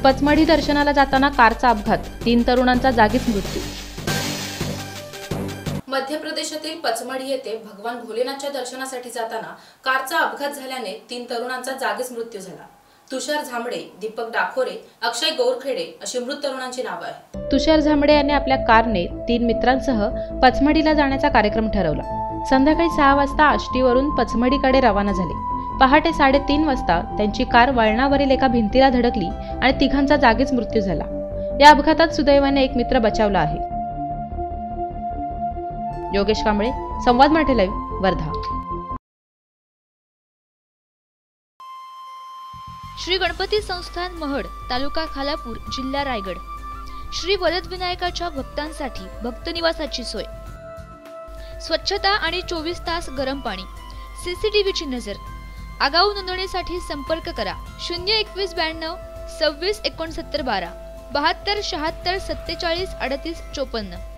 पचमढी दर्शनाला जाताना कारचा अपघात, 3 तरुणांचा जागीच मृत्यू। मध्य प्रदेशातील पचमढ येथे भगवान भोलेनाथच्या दर्शनासाठी जाताना कारचा अपघात झाल्याने 3 तरुणांचा जागीच मृत्यू झाला। तुषार झांबडे, दीपक डाखोरे, अक्षय गौरखेडे अशी मृत तरुणांची नावे आहेत। तुषार झांबडे यांनी आपल्या कारने 3 मित्रांसह पचमढीला जाण्याचा कार्यक्रम ठरवला। संध्याकाळी 6 वाजता आष्टीवरून पचमढीकडे रवाना झाले। पहाटे 3:30 वाजता त्यांची कार वळणावरील एका भिंतीला धडकली आणि तिघांचा जागीच मृत्यू झाला। या अपघातात सुदैवाने एक मित्र बचावला आहे। योगेश कांबळे, संवाद मराठी लाईव्ह, वर्धा। श्री गणपती संस्थान महड, तालुका खालापूर, जिल्हा रायगड। श्री वरदविनायकाच्या भक्तांसाठी भक्तनिवासाची सोय, स्वच्छता आणि 24 तास गरम पाणी, सीसीटीव्हीची नजर। आगाऊ नोंदणीसाठी संपर्क करा 021 92 26 69 12 72 76 47 38 54।